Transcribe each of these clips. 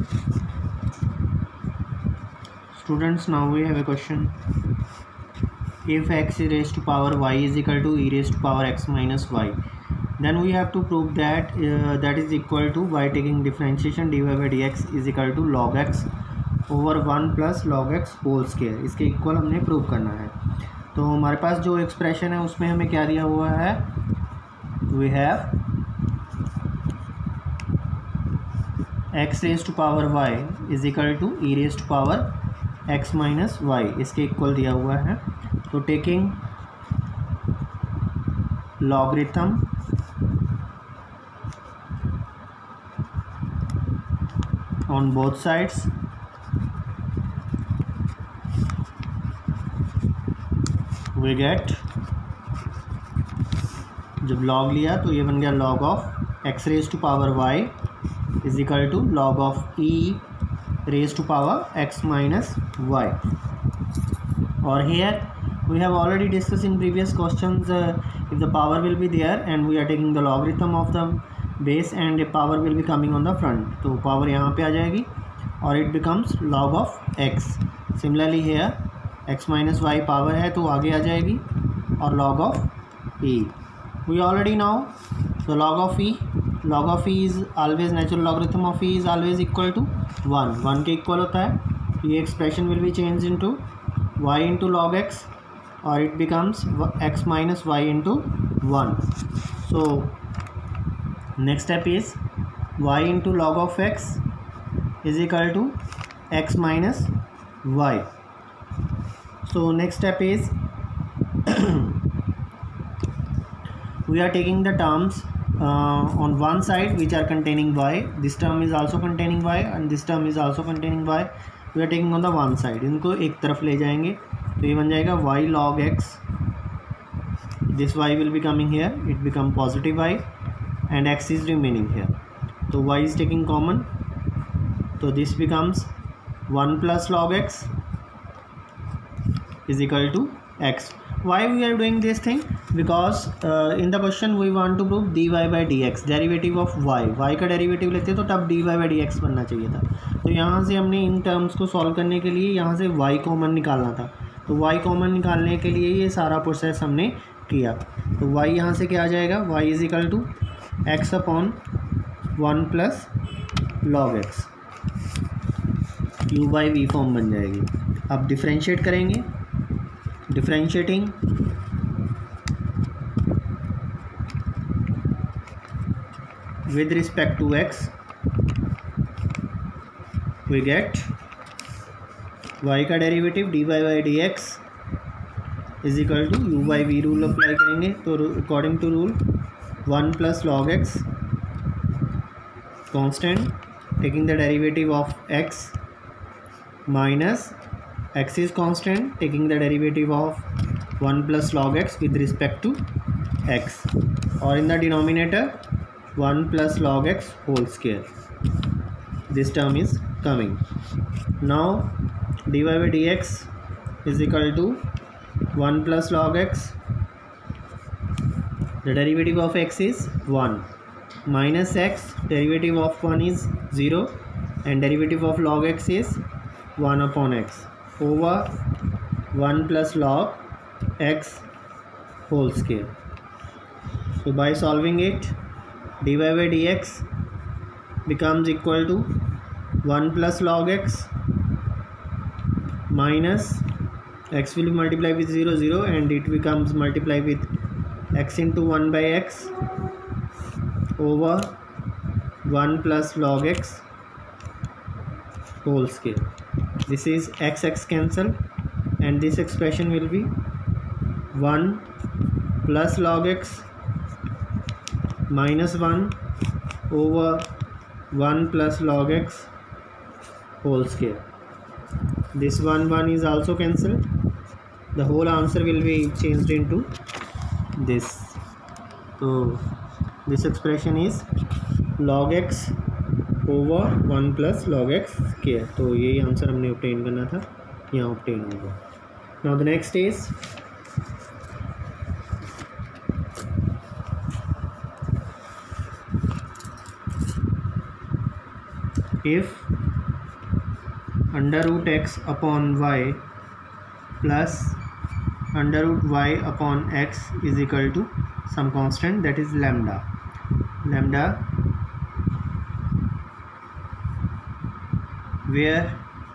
Students, now we have a question. If x raised to power y is equal to e raised to power x minus y, then we have to prove that that is equal to, by taking differentiation, dy by dx is equal to log x over 1 plus log x whole square. इसके equal हमने prove करना है. तो हमारे पास जो expression है उसमें हमें क्या दिया हुआ है, we have x raise to power y is equal to e raise to power x minus y, इसके इक्वल दिया हुआ है. तो taking logarithm on both sides, we get, जब log लिया तो ये बन गया log of x raise to power y is equal to log of e raise to power x minus y. और here we have already discussed in previous questions, if the power will be there and we are taking the logarithm of the base and a power will be coming on the front, तो power यहाँ पे आ जाएगी और it becomes log of x. Similarly here x minus y power है तो आगे आ जाएगी और log of e. We already know the log of e is always, natural logarithm of e is always equal to 1 के equal होता है. ये expression will be changed into y into log x or it becomes x minus y into 1. So next step is y into log of x is equal to x minus y. So next step is we are taking the terms on one side which are containing y. This term is also containing y and this term is also containing y. We are taking on the one side, इनको एक तरफ ले जाएंगे तो ये बन जाएगा y log x. This y will be coming here, it become positive y and x is remaining here. So y is taking common, so this becomes 1 plus log x is equal to x. Why we are doing this thing? Because in the question we want to prove dy by dx, derivative of y का derivative लेते तो तब dy by dx बनना चाहिए था. तो यहाँ से हमने इन टर्म्स को सॉल्व करने के लिए यहाँ से y कॉमन निकालना था. तो y कॉमन निकालने के लिए ये सारा प्रोसेस हमने किया. तो y यहाँ से क्या आ जाएगा, y is equal to x upon 1 plus log x, u by v form बन जाएगी. अब डिफ्रेंशिएट करेंगे, differentiating with respect to x we get y का derivative dy by dx is equal to u by v. Rule apply करेंगे तो according to rule 1 plus log x constant, taking the derivative of x minus x is constant, taking the derivative of 1 plus log x with respect to x, or in the denominator 1 plus log x whole square. This term is coming. Now dy by dx is equal to 1 plus log x, the derivative of x is 1, minus x, derivative of 1 is 0 and derivative of log x is 1 upon x over 1 plus log x whole square. So by solving it, dy by dx becomes equal to 1 plus log x minus x will be multiplied with 0 0 and it becomes multiplied with x into 1 by x over 1 plus log x whole square. This is x cancel and this expression will be 1 plus log x minus 1 over 1 plus log x whole square. This 1 is also cancelled. The whole answer will be changed into this. So this expression is log x over 1 plus log x square. तो यही answer हमने obtain करना था, यहाँ obtain होगा. Now the next is if under root x upon y plus under root y upon x is equal to some constant, that is lambda where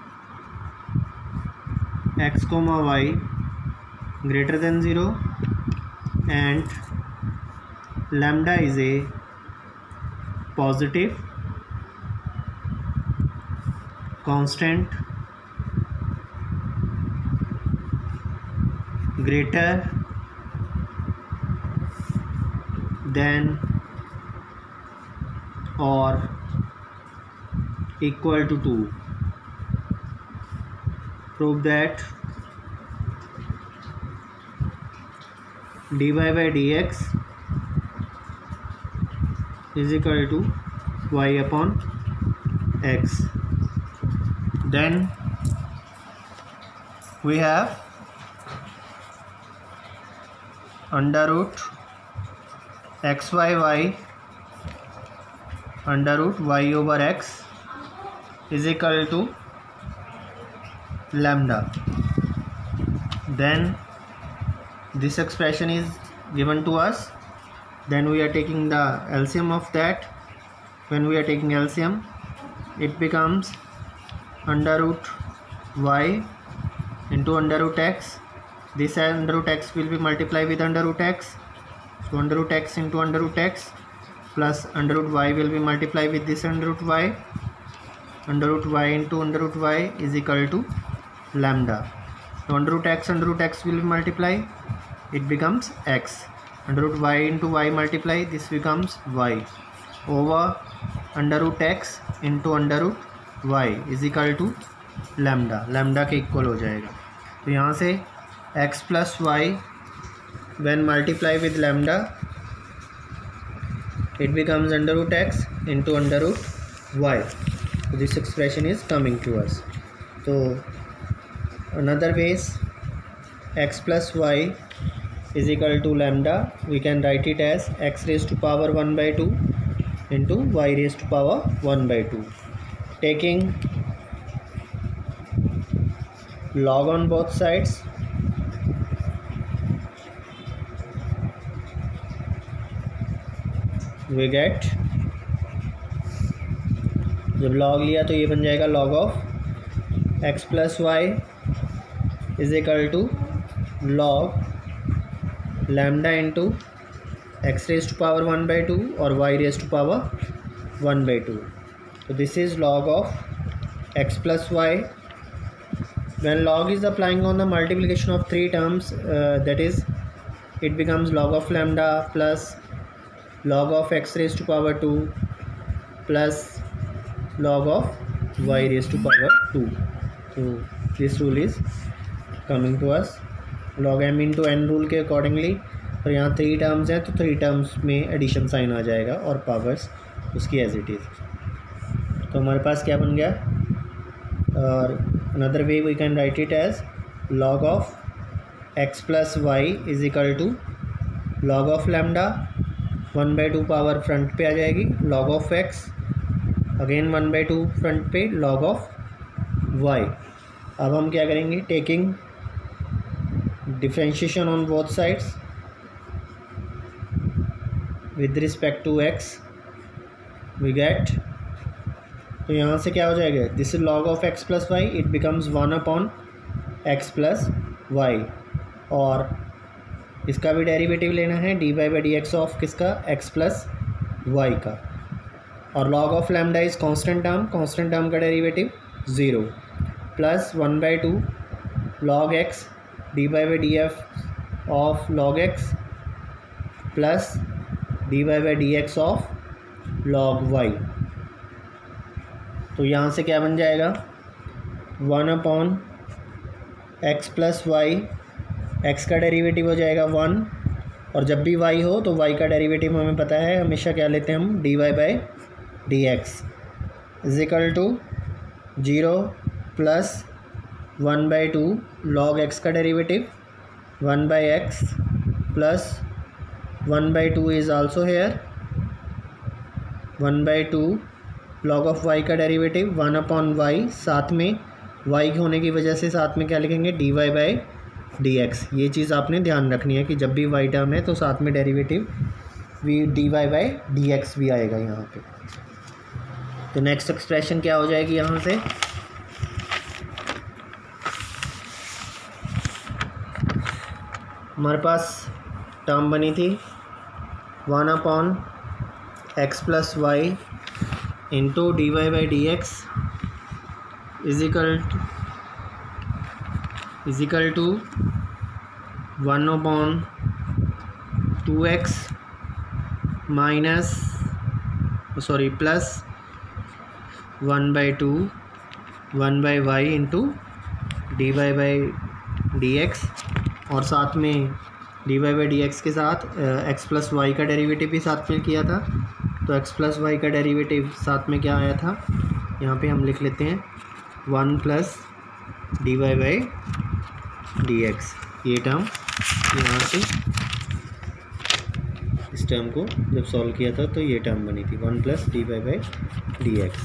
x comma y greater than 0 and lambda is a positive constant greater than or equal to 2. Prove that dy by dx is equal to y upon x. Then we have under root xy under root y over x is equal to lambda. Then this expression is given to us. Then we are taking the LCM of that. When we are taking LCM, it becomes under root y into under root x. This under root x will be multiplied with under root x, so under root x into under root x plus under root y will be multiplied with this under root y. Under root y into under root y is equal to lambda. So under root x will be multiplied, it becomes x. Under root y into y multiply, this becomes y over under root x into under root y is equal to lambda के equal हो जाएगा. तो यहाँ से x plus y when multiply with lambda it becomes under root x into under root y. So this expression is coming to us. So another way is x plus y is equal to lambda. We can write it as x raised to power 1 by 2 into y raised to power 1 by 2. Taking log on both sides, we get, जब log लिया तो ये बन जाएगा log of x plus y is equal to log lambda into x raised to power 1 by 2 or y raised to power 1 by 2. So this is log of x plus y. When log is applying on the multiplication of three terms, that is it becomes log of lambda plus log of x raised to power 2 plus log of y raised to power 2. So this rule is coming to us, log m into n rule के accordingly. और यहाँ three terms हैं तो three terms में addition sign आ जाएगा और powers उसकी एज इट इज़. तो हमारे पास क्या बन गया, और another way we can write it as log of x plus y is equal to log of lambda 1 by 2 power front पे आ जाएगी, log of x again 1 by 2 front पे log of y. अब हम क्या करेंगे, taking differentiation on both sides with respect to x we get, तो यहाँ से क्या हो जाएगा, this is log of x plus y, it becomes 1 upon x plus y. और इसका भी डेरिवेटिव लेना है dy by d x of किसका, x प्लस वाई का. और log of lambda is constant term का derivative 0 plus 1 by 2 log x dy by d f of log x plus dy by d x of log y. तो यहाँ से क्या बन जाएगा, 1 upon x plus y, x का derivative हो जाएगा 1, और जब भी y हो तो y का डेरिवेटिव हमें पता है हमेशा क्या लेते हैं हम, dy by d x is equal to 0 plus 1 by 2 log x का derivative 1 by x plus 1 by 2 is also here 1 by 2 log of y का डेरिवेटिव 1/y, साथ में वाई होने की वजह से साथ में क्या लिखेंगे, dy/dx। ये चीज़ आपने ध्यान रखनी है कि जब भी वाई टर्म है तो साथ में डेरिवेटिव dy/dx भी आएगा यहाँ पे। तो नेक्स्ट एक्सप्रेशन क्या हो जाएगी यहाँ से, हमारे पास टर्म बनी थी 1/x + y into dy/dx is equal to 1/2x plus 1/2 1/y into dy/dx, और साथ में dy/dx के साथ x + y का डेरिवेटिव भी साथ में किया था। तो x + y का डेरिवेटिव साथ में क्या आया था, यहाँ पे हम लिख लेते हैं 1 + dy/dx। ये टर्म यहाँ से इस टर्म को जब सॉल्व किया था तो ये टर्म बनी थी 1 + dy/dx।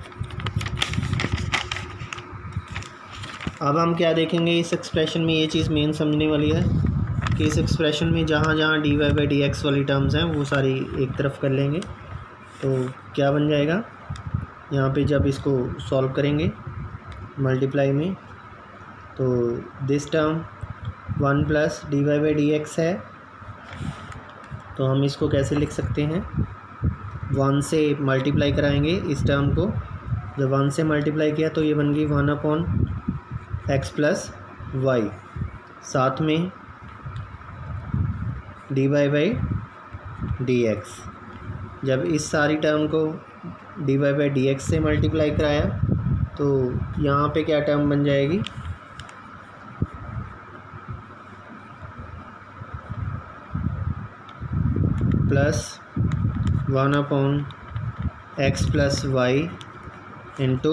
अब हम क्या देखेंगे इस एक्सप्रेशन में, ये चीज़ मेन समझने वाली है कि इस एक्सप्रेशन में जहाँ जहाँ dy/dx वाली टर्म्स हैं वो सारी एक तरफ कर लेंगे। तो क्या बन जाएगा, यहाँ पे जब इसको सॉल्व करेंगे मल्टीप्लाई में, तो दिस टर्म 1 + dy/dx है, तो हम इसको कैसे लिख सकते हैं, 1 से मल्टीप्लाई कराएंगे इस टर्म को, जब 1 से मल्टीप्लाई किया तो ये बन गई 1/x + y, साथ में dy/dx। जब इस सारी टर्म को dy/dx से मल्टीप्लाई कराया तो यहाँ पे क्या टर्म बन जाएगी, plus 1/x + y into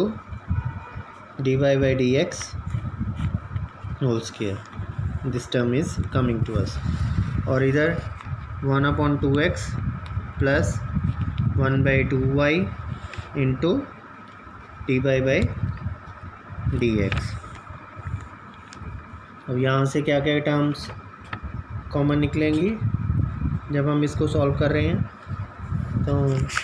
dy/dx whole square, this term is coming to us. और इधर 1/2x plus 1/2y into dy/dx। अब यहाँ से क्या क्या टर्म्स कॉमन निकलेंगी जब हम इसको सॉल्व कर रहे हैं, तो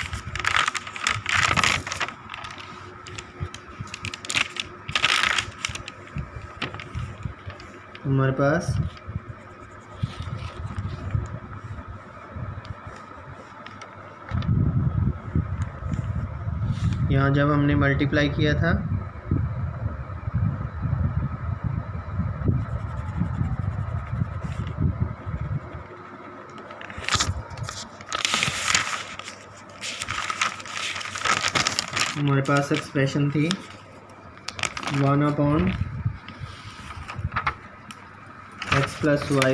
हमारे पास यहाँ जब हमने मल्टीप्लाई किया था हमारे पास एक्सप्रेशन थी 1/x + y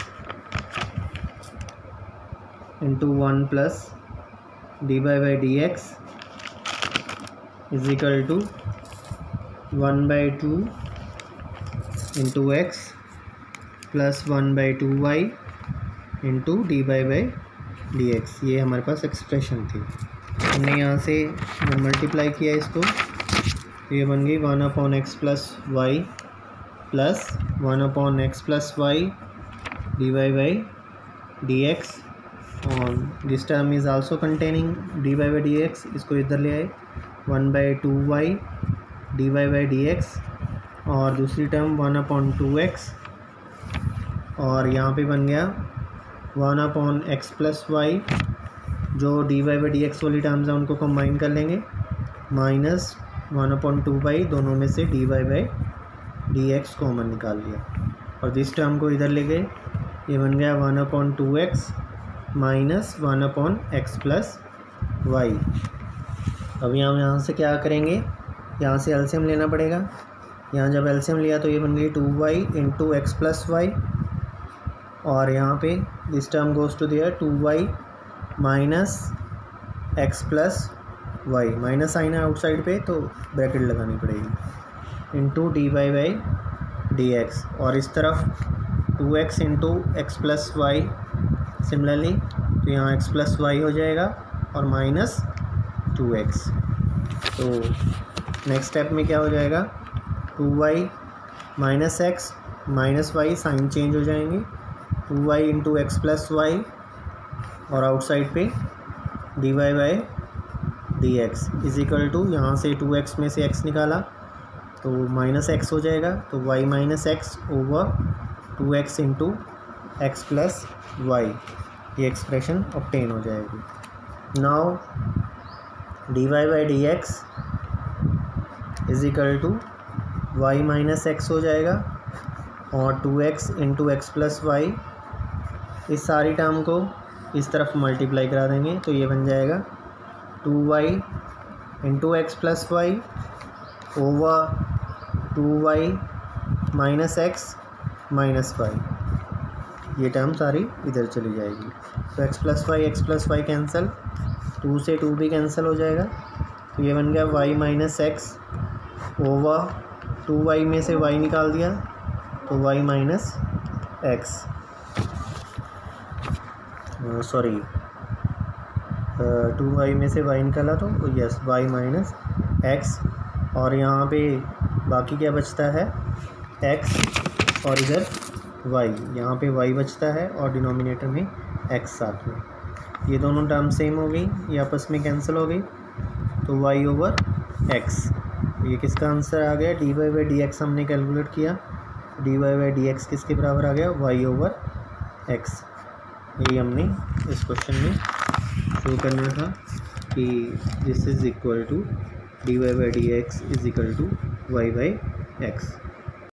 into 1 + dy/dx is equal to 1/2 into x plus 1/2y into dy/dx। ये हमारे पास एक्सप्रेशन थी। हमने यहाँ से जब मल्टीप्लाई किया इसको तो ये बन गई 1/x + y plus 1/x + y dy/dx, और this term is also containing dy/dx। इसको इधर ले आए 1/2y dy/dx, और दूसरी टर्म 1/2x, और यहाँ पे बन गया 1/x + y, जो dy/dx वाली टर्म्स हैं उनको कंबाइन कर लेंगे, माइनस 1/2y, दोनों में से dy/dx कॉमन निकाल लिया, और दिस टर्म को इधर ले गए, ये बन गया 1/2x माइनस 1/x + y। अब यहाँ से क्या करेंगे, यहाँ से एलसीएम लेना पड़ेगा। यहाँ जब एलसीएम लिया तो ये बन गई 2y इंटू x + y, और यहाँ पे this term goes to there 2y minus x + y, minus sign है आउटसाइड पे तो ब्रैकेट लगानी पड़ेगी, इंटू dy/dx, और इस तरफ 2x into x + y similarly, तो यहाँ x + y हो जाएगा और माइनस 2x। तो नेक्स्ट स्टेप में क्या हो जाएगा, 2y minus x minus y, sign change हो जाएंगे, 2y into x plus y और आउटसाइड पे dy by d x is equal to, यहाँ से 2x में से x निकाला तो माइनस एक्स हो जाएगा, तो y minus x over 2x into x plus y, ये एक्सप्रेशन ऑब्टेन हो जाएगी। Now dy by d x is equal to y minus x हो जाएगा और 2x into x plus Y, इस सारी टर्म को इस तरफ मल्टीप्लाई करा देंगे तो ये बन जाएगा 2y into x plus y over 2y minus x minus y, ये टर्म सारी इधर चली जाएगी। तो एक्स प्लस वाई कैंसिल, 2 से 2 भी कैंसिल हो जाएगा, तो ये बन गया y minus x over 2y में से y निकाल दिया तो y minus x, sorry 2y में से y निकाला तो यस y माइनस एक्स, और यहाँ पे बाकी क्या बचता है x और इधर y, यहाँ पे y बचता है और डिनोमिनेटर में x साथ में, ये दोनों टर्म सेम हो गई, ये आपस में कैंसिल हो गई, तो y ओवर x, ये किसका आंसर आ गया, dy बाई डी एक्स हमने कैलकुलेट किया, dy बाई डी एक्स किसके बराबर आ गया, y ओवर x। यही हमने इस क्वेश्चन में शो करना था कि this is equal to dy by d x is equal to y by x.